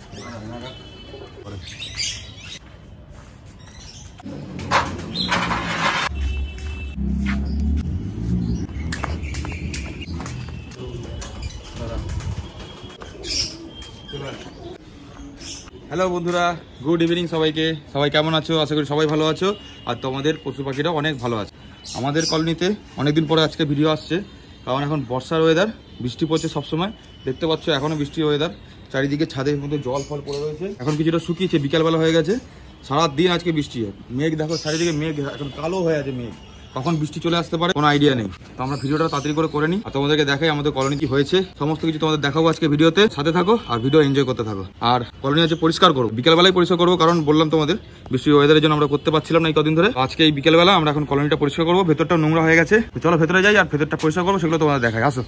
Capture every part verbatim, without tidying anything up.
Hello বন্ধুরা, good evening সবাইকে। সবাই কেমন আছো? আশা করি সবাই ভালো আছো, আর তোমাদের পশু পাখিরা অনেক ভালো আছে। আমাদের কলোনিতে অনেকদিন পরে আজকে ভিডিও আসছে, কারণ এখন বর্ষার ওয়েদার, বৃষ্টি পড়ছে সবসময়। দেখতে পাচ্ছ এখনও বৃষ্টির ওয়েদার, চারিদিকে ছাদের মধ্যে জল ফল পড়ে রয়েছে। এখন কিছুটা শুকিয়েছে, বিকালবেলা হয়ে গেছে। সারাদিন আজকে বৃষ্টি হয়, মেঘ দেখো চারিদিকে মেঘ, এখন কালো হয়ে আছে মেঘ। কখন বৃষ্টি চলে আসতে পারে কোনো আইডিয়া নেই। তো আমরা ভিডিওটা তাড়াতাড়ি করে করে নিই আর তোমাদেরকে দেখাই আমাদের কলোনি কি হয়েছে, সমস্ত কিছু তোমাদের দেখাবো আজকে ভিডিওতে। সাথে থাকো আর ভিডিও এনজয় করতে থাকো। আর কলোনি আছে পরিষ্কার করবো, বিকেলবেলায় পরিষ্কার করবো, কারণ বললাম তোমাদের বৃষ্টির ওয়েদারের জন্য আমরা করতে পারছিলাম না এই কদিন ধরে। আজকে এই বিকেলবেলা আমরা এখন কলোনিটা পরিষ্কার করবো, ভেতরটা নোংরা হয়ে গেছে। চলো ভেতরে যাই আর ভেতরটা পরিষ্কার করবো, সেগুলো তোমাদের দেখাই। আসো,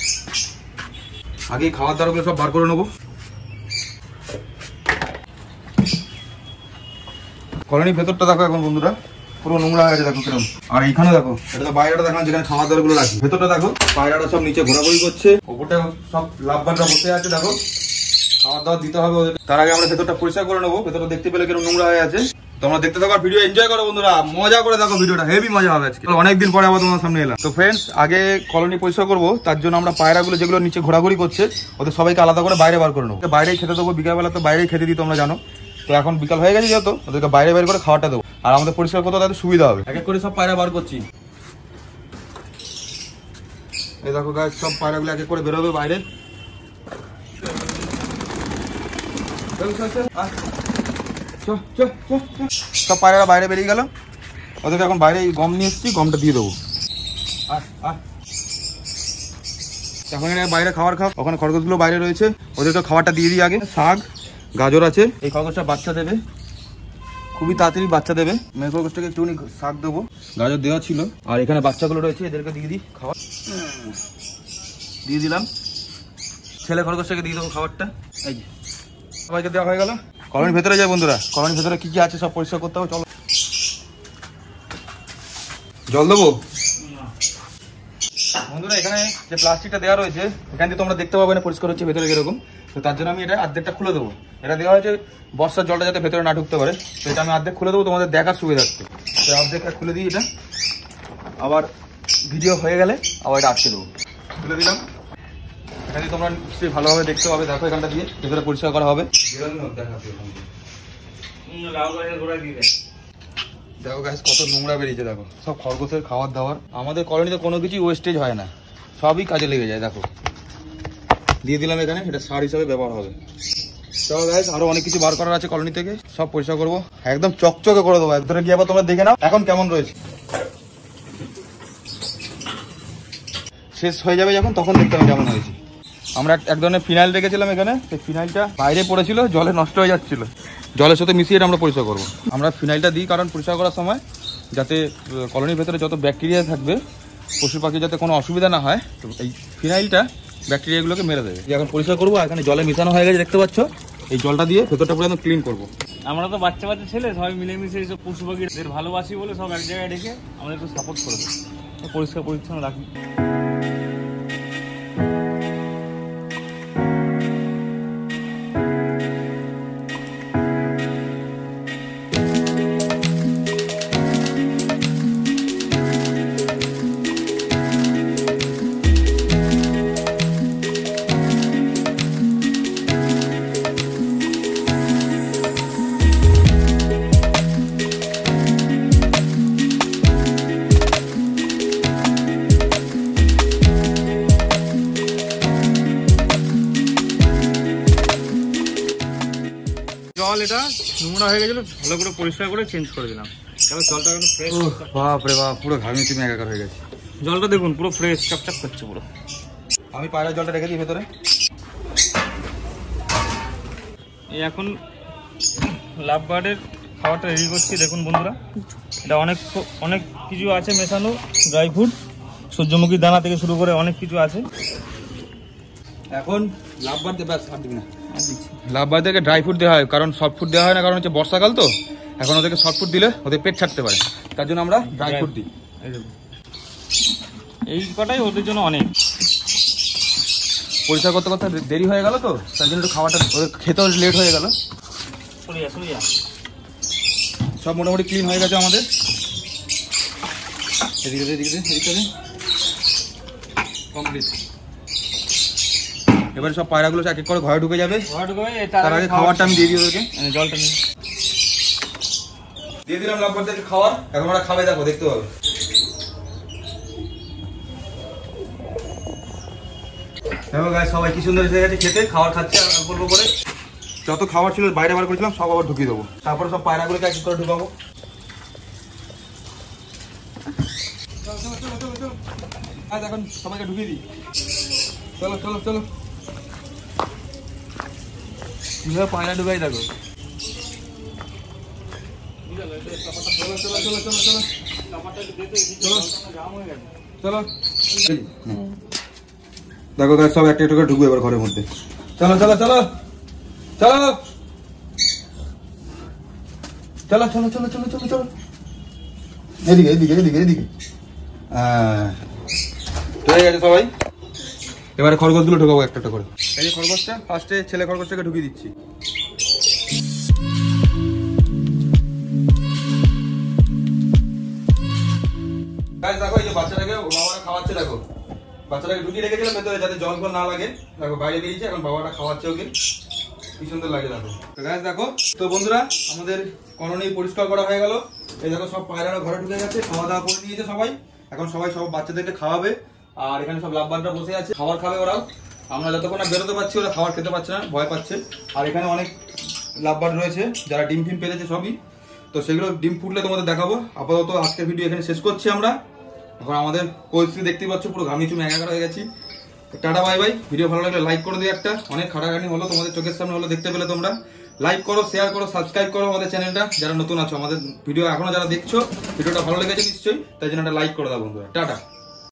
আগে খাওয়ার দাওয়ারগুলো সব বার করে নেবো। কলোনির ভেতরটা দেখো এখন বন্ধুরা পুরো নোংরা হয়ে গেছে, দেখো কিরকম। আর এইখানে দেখো, এটা তো বাইরেটা দেখো যেখানে খাওয়া দাওয়ার গুলো রাখি। ভেতরটা দেখো, পায়রাটা সব নিচে ঘোরাঘুরি করছে, ওপরটা সব লাভবানরা বসে আছে। দেখো খাওয়া দাওয়া দিতে হবে ওদের। তার আগে আমরা ভেতরটা পরিষ্কার করে নেবো। ভেতরটা দেখতে পেলে কিরকম নোংরা হয়ে আছে। তোমরা দেখতে থাকো, ভিডিও এনজয় করো বন্ধুরা, মজা করে দেখো ভিডিওটা, হেভি মজা হবে আজকে। অনেকদিন পরে আবার তোমার সামনে এলাম। তো ফ্রেন্ডস, আগে কলোনি পরিষ্কার করবো, তার জন্য আমরা পায়রাগুলো যেগুলো নিচে ঘোরাঘুরি করছে ওদের সবাইকে আলাদা করে বাইরে বার করে নেবো। বাইরেই খেতে দেবো, বিকালবেলা তো বাইরেই খেতে দিই, তোমরা জানো। তো এখন বিকাল হয়ে গেছে যেহেতু, ওদেরকে বাইরে বাইরে করে খাওয়াটা দেবো, আর আমাদের পরিষ্কার করতে তাদের সুবিধা হবে। এক এক করে সব পায়রা বার করছি। এই দেখো গাছ, সব পায়রাগুলো এক এক করে বেরোবে বাইরে। সব পায়রারা বাইরে বেরিয়ে গেল। ওদেরকে এখন বাইরে গম নিয়ে এসেছি, গমটা দিয়ে দেবো। এখন এখানে বাইরে খাবার খাও, ওখানে খরগোশগুলো বাইরে রয়েছে, ওদেরকে খাবারটা দিয়ে দিই আগে। শাক, গাজর আছে, এই খরগোশটা বাচ্চা দেবে, খুবই তাড়াতাড়ি বাচ্চা দেবে। মেয়ে খরগোশটাকে একটুখানি শাক দেবো, গাজর দেওয়া ছিল। আর এখানে বাচ্চাগুলো রয়েছে, এদেরকে দিয়ে দিই খাবার। দিয়ে দিলাম। ছেলে খরগোশটাকে দিয়ে দেবো খাবারটা। এই যে সবাইকে দেওয়া হয়ে গেল। কলোনির ভেতরে যাই বন্ধুরা, কলোনির ভেতরে কি কি আছে সব পরিষ্কার করতে হবে। চলো, জল দেবো বন্ধুরা। এখানে যে প্লাস্টিকটা দেওয়া রয়েছে, এখান থেকে তোমরা দেখতে পাবে না পরিষ্কার হচ্ছে ভেতরে এরকম। তো তার জন্য আমি এটা অর্ধেকটা খুলে দেবো। এটা দেওয়া হয়েছে বর্ষার জলটা যাতে ভেতরে না ঢুকতে পারে, তো এটা আমি অর্ধেক খুলে দেবো তোমাদের দেখার সুবিধার্থে। তো অর্ধেকটা খুলে দিই, এটা আবার ভিডিও হয়ে গেলে আবার এটা আটকে দেবো। খুলে দিলাম। এখানে তোমরা নিশ্চয়ই ভালোভাবে দেখতে পাবে, দেখো এখানটা দিয়ে ভেতরে পরিষ্কার করা হবে। দেখো গাছ কত নোংরা বেরিয়েছে, দেখো সব খরগোশের খাবার দাবার। আমাদের কলোনিতে কোনো কিছুই ওয়েস্টেজ হয় না, সবই কাজে লেগে যায়। দেখো দিয়ে দিলাম এখানে, এটা সার হিসাবে ব্যবহার হবে। চলো গাইস, আরো অনেক কিছু বার করার আছে কলোনি থেকে, সব পরিষ্কার করবো, একদম চকচকে করে দেবো। একদম গিয়ে আবার তোমরা দেখে নাও এখন কেমন রয়েছে। শেষ হয়ে যাবে যখন, তখন দেখতে হবে কেমন হয়েছে। আমরা এক ধরনের ফিনাইল রেখেছিলাম এখানে, সেই ফিনাইলটা বাইরে পড়েছিল, জলে নষ্ট হয়ে যাচ্ছিল। জলের সাথে মিশিয়ে আমরা পরিষ্কার করবো। আমরা ফিনাইলটা দিই কারণ পরিষ্কার করার সময় যাতে কলোনির ভেতরে যত ব্যাকটেরিয়া থাকবে, পশু পাখি যাতে কোনো অসুবিধা না হয়, তো এই ফিনাইলটা ব্যাকটেরিয়াগুলোকে মেরে দেবে। এখন পরিষ্কার করবো, এখানে জলে মেশানো হয়ে গেছে দেখতে পাচ্ছ। এই জলটা দিয়ে ভেতরটা পুরো একদম ক্লিন করবো। আমরা তো বাচ্চা বাচ্চা ছেলে, সবাই মিলেমিশে এইসব পশু পাখিদের ভালোবাসি বলে সব এক জায়গায় ডেকে আমাদের একটু সাপোর্ট করে দেবো, পরিষ্কার পরিচ্ছন্ন রাখি। জল এটা নোংরা হয়ে গেছিল, ভালো করে পরিষ্কার করে চেঞ্জ করে দিলাম। জলটা ফ্রেশ, বাপ রে বাপ, পুরো ঘামিয়ে তুমি একাকার হয়ে গেছে। জলটা দেখুন পুরো ফ্রেশ, চকচক করছে পুরো। আমি পায়রা জলটা রেখে দিই ভেতরে। এই এখন লাভ বার্ডের খাবারটা রেডি করছি। দেখুন বন্ধুরা, এটা অনেক অনেক কিছু আছে মেশানো, ড্রাই ফ্রুট, সূর্যমুখী দানা থেকে শুরু করে অনেক কিছু আছে। এখন লাভ বার্ড ব্যাস আর দিবি না, লাভ বার্ডদেরকে ড্রাই ফ্রুট দেওয়া হয়, কারণ সফট ফুড দেওয়া হয় না, কারণ হচ্ছে বর্ষাকাল তো। এখন ওদেরকে সফট ফুড দিলে ওদের পেট ছাড়তে পারে, তার জন্য আমরা ড্রাই ফ্রুট দিই। এই কটাই ওদের জন্য অনেক। পরিষ্কার করতে করতে দেরি হয়ে গেল তো, তাই জন্য একটু খাওয়াটা খেতেও লেট হয়ে গেল। সরিয়া সরিয়া সব মোটামুটি ক্লিন হয়ে গেছে আমাদের। এদিকে এদিকে এদিকে কমপ্লিট। এবারে সব পায়রাগুলো এক এক করে ঘরে ঢুকে যাবে। তার আগে খাবারটা আমি দিয়ে দিই ওদেরকে, জলটা নিয়ে দিয়ে দিলাম লাভবারদেরকে খাবার। এখন ওরা খাবে, দেখো দেখতে পাবে। দেখো গাইস সবাই কি সুন্দর এসে গেছে খেতে, খাবার খাচ্ছে আর অল্প অল্প করে। যত খাবার ছিল বাইরে বার করেছিলাম সব আবার ঢুকিয়ে দেবো। তারপরে সব পায়রাগুলোকে এক এক করে ঢুকাবো। আজ এখন সবাইকে ঢুকিয়ে দিই। চলো চলো চলো, কিভাবে পায়রা ঢুকাই দেখো। চলো চলো চলো চলো চলো চলো চলো। দেখো গাছ সব একটা একটা করে ঢুকবে এবার ঘরের মধ্যে। চলো চলো চলো চলো চলো চলো চলো চলো চলো চলো এদিকে এদিকে এদিকে এদিকে। হ্যাঁ হয়ে গেছে সবাই। এবারে খরগোশগুলো ঢোকাবো একটা একটা করে। এই যে খরগোশটা ফার্স্টে ছেলে খরগোশটাকে ঢুকিয়ে দিচ্ছি। গাইস দেখো এই যে বাচ্চাটাকে বাবারা খাওয়াচ্ছে। দেখো বাচ্চাটাকে ঢুকিয়ে রেখেছিলাম ভেতরে যাতে জল ফল না লাগে। দেখো বাইরে বেরিয়েছে, এখন বাবাটা খাওয়াচ্ছে ওকে। কি সুন্দর লাগে দেখো। তো গাইস দেখো, তো বন্ধুরা আমাদের কলোনি পরিষ্কার করা হয়ে গেল। এই দেখো সব পায়রারা ঘরে ঢুকে গেছে, খাওয়া দাওয়া করে নিয়েছে সবাই। এখন সবাই সব বাচ্চাদেরকে খাওয়াবে। আর এখানে সব লাভবাররা বসে আছে, খাবার খাবে ওরাও। আমরা যতক্ষণ না বেরোতে পারছি ওরা খাবার খেতে পারছে না, ভয় পাচ্ছে। আর এখানে অনেক লাভবার রয়েছে যারা ডিম ফিম পেরেছে সবই। তো সেগুলো ডিম ফুটলে তোমাদের দেখাবো। আপাতত আজকের ভিডিও এখানে শেষ করছি আমরা। এখন আমাদের পরিস্থিতি দেখতেই পাচ্ছ, পুরো ঘামি চুমে একাকার হয়ে গেছি। Tata bye bye. ভিডিও ভালো লাগলে লাইক করে দিও একটা, অনেক খাটাখানি হলো তোমাদের চোখের সামনে হলো, দেখতে পেলে তোমরা। লাইক করো, শেয়ার করো, সাবস্ক্রাইব করো আমাদের চ্যানেলটা। যারা নতুন আছো আমাদের ভিডিও এখনো যারা দেখছো, ভিডিওটা ভালো লেগেছে নিশ্চয়ই, তাই জন্য একটা লাইক করে দাও বন্ধুরা। টাটা।